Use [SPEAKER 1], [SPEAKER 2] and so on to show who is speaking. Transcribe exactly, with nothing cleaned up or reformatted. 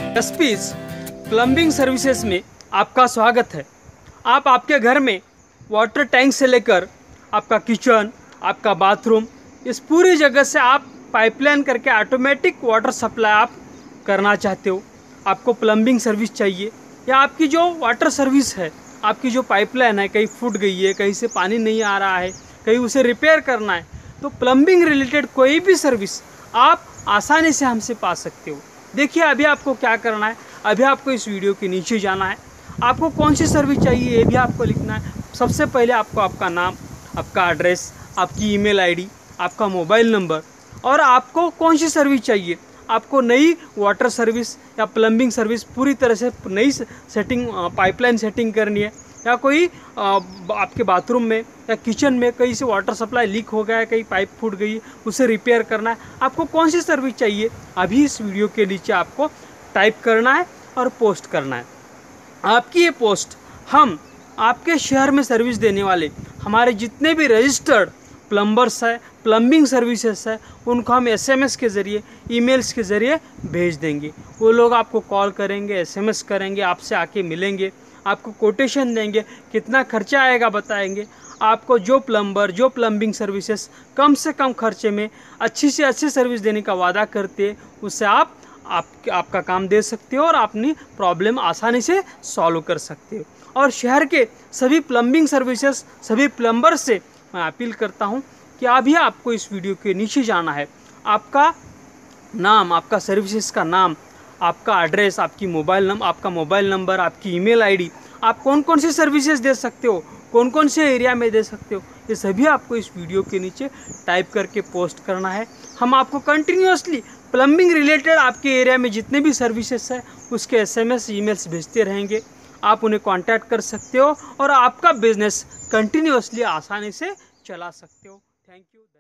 [SPEAKER 1] SPs plumbing services में आपका स्वागत है। आप आपके घर में वाटर टैंक से लेकर आपका किचन, आपका बाथरूम, इस पूरी जगह से आप पाइपलाइन करके ऑटोमेटिक वाटर सप्लाई आप करना चाहते हो। आपको प्लम्बिंग सर्विस चाहिए या आपकी जो वाटर सर्विस है, आपकी जो पाइपलाइन है कहीं फूट गई है, कहीं से पानी नहीं आ रहा है, कहीं उसे रिपेयर करना है, तो प्लम्बिंग रिलेटेड कोई भी सर्विस आप आसानी से हमसे पा सकते हो। देखिए अभी आपको क्या करना है, अभी आपको इस वीडियो के नीचे जाना है। आपको कौन सी सर्विस चाहिए ये भी आपको लिखना है। सबसे पहले आपको आपका नाम, आपका एड्रेस, आपकी ईमेल आईडी, आपका मोबाइल नंबर और आपको कौन सी सर्विस चाहिए। आपको नई वाटर सर्विस या प्लम्बिंग सर्विस पूरी तरह से नई सेटिंग पाइपलाइन सेटिंग करनी है, या कोई आपके बाथरूम में या किचन में कहीं से वाटर सप्लाई लीक हो गया है, कहीं पाइप फूट गई है, उसे रिपेयर करना है। आपको कौन सी सर्विस चाहिए अभी इस वीडियो के नीचे आपको टाइप करना है और पोस्ट करना है। आपकी ये पोस्ट हम आपके शहर में सर्विस देने वाले हमारे जितने भी रजिस्टर्ड प्लम्बर्स है, प्लम्बिंग सर्विसेज है, उनको हम एसएमएस के ज़रिए, ईमेल्स के ज़रिए भेज देंगे। वो लोग आपको कॉल करेंगे, एसएमएस करेंगे, आपसे आके मिलेंगे, आपको कोटेशन देंगे, कितना खर्चा आएगा बताएंगे। आपको जो प्लम्बर, जो प्लम्बिंग सर्विसेज कम से कम खर्चे में अच्छी से अच्छी सर्विस देने का वादा करते हैं, उससे आप, आप आपका काम दे सकते हो और अपनी प्रॉब्लम आसानी से सॉल्व कर सकते हो। और शहर के सभी प्लम्बिंग सर्विसेज, सभी प्लम्बर से मैं अपील करता हूं कि अभी आपको इस वीडियो के नीचे जाना है। आपका नाम, आपका सर्विसेज का नाम, आपका एड्रेस, आपकी मोबाइल नंबर, आपका मोबाइल नंबर, आपकी ईमेल आईडी, आप कौन कौन सी सर्विसेज दे सकते हो, कौन कौन से एरिया में दे सकते हो, ये सभी आपको इस वीडियो के नीचे टाइप करके पोस्ट करना है। हम आपको कंटिन्यूअसली प्लम्बिंग रिलेटेड आपके एरिया में जितने भी सर्विसेज है उसके एसएमएस, ईमेल्स भेजते रहेंगे। आप उन्हें कांटेक्ट कर सकते हो और आपका बिजनेस कंटिन्यूअसली आसानी से चला सकते हो। Thank you.